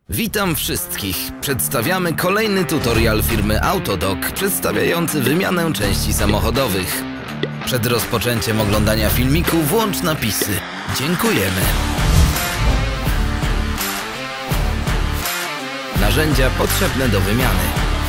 Witam wszystkich. Przedstawiamy kolejny tutorial firmy Autodoc przedstawiający wymianę części samochodowych. Przed rozpoczęciem oglądania filmiku włącz napisy. Dziękujemy. Narzędzia potrzebne do wymiany.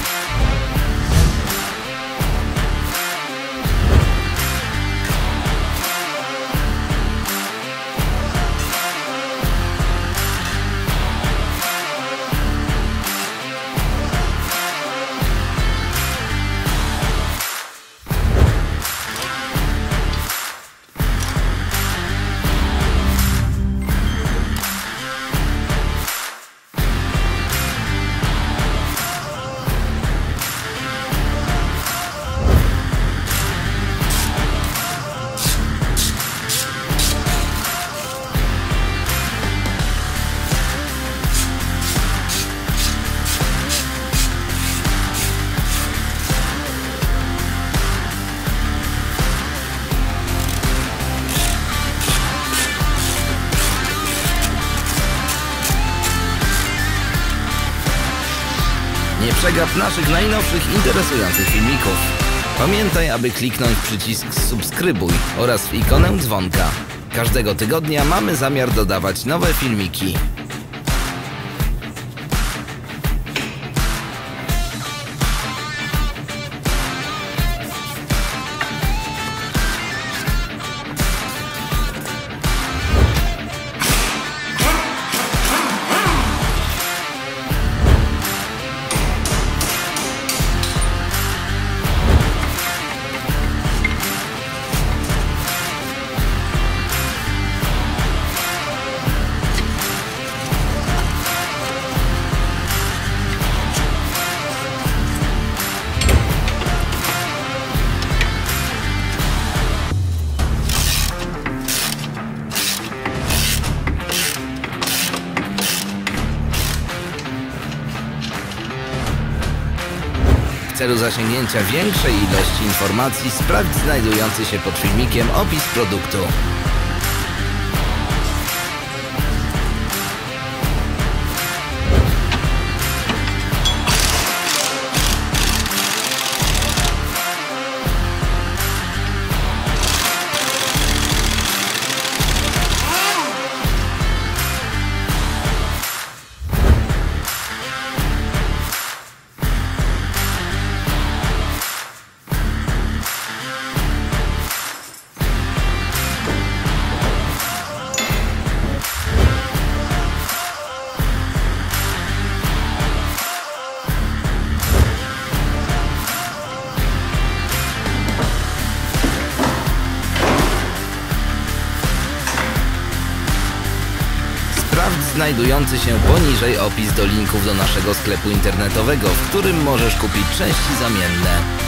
Nie przegap naszych najnowszych interesujących filmików. Pamiętaj, aby kliknąć w przycisk subskrybuj oraz w ikonę dzwonka. Każdego tygodnia mamy zamiar dodawać nowe filmiki. W celu zasięgnięcia większej ilości informacji sprawdź znajdujący się pod filmikiem opis produktu. Sprawdź znajdujący się poniżej opis do linków do naszego sklepu internetowego, w którym możesz kupić części zamienne.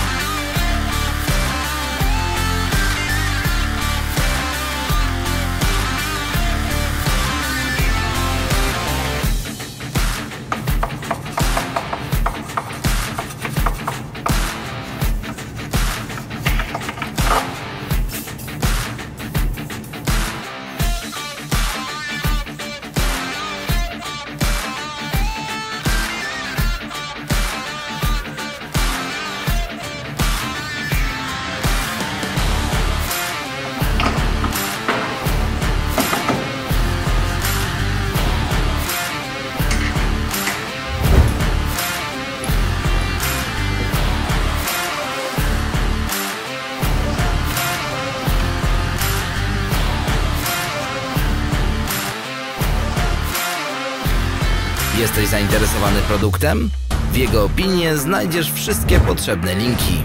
Jesteś zainteresowany produktem? W jego opinie znajdziesz wszystkie potrzebne linki.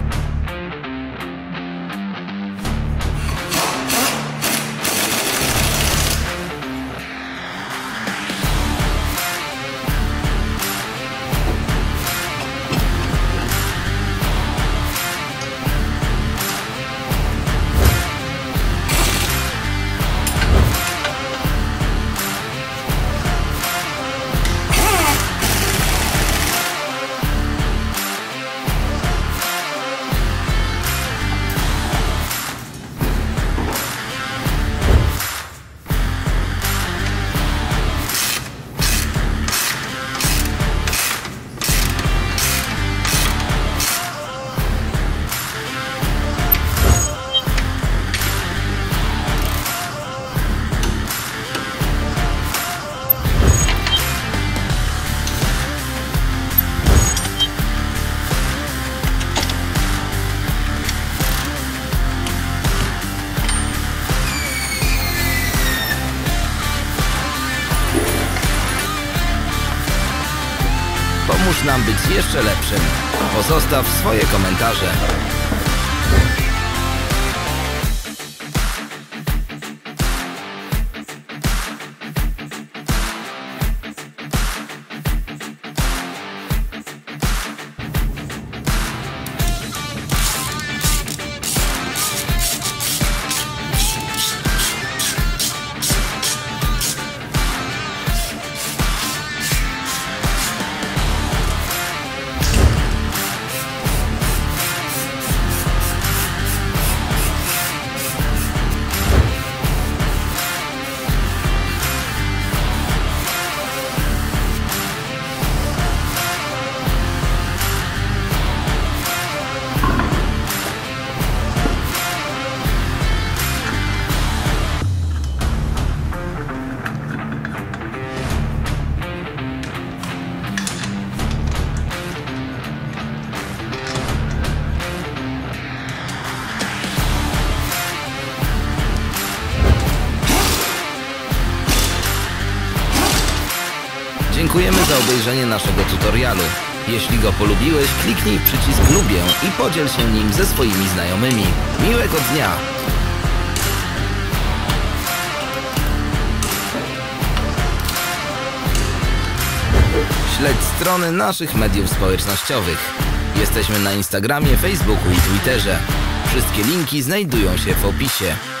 Pomóż nam być jeszcze lepszym. Pozostaw swoje komentarze. Dziękujemy za obejrzenie naszego tutorialu. Jeśli go polubiłeś, kliknij w przycisk lubię i podziel się nim ze swoimi znajomymi. Miłego dnia! Śledź strony naszych mediów społecznościowych. Jesteśmy na Instagramie, Facebooku i Twitterze. Wszystkie linki znajdują się w opisie.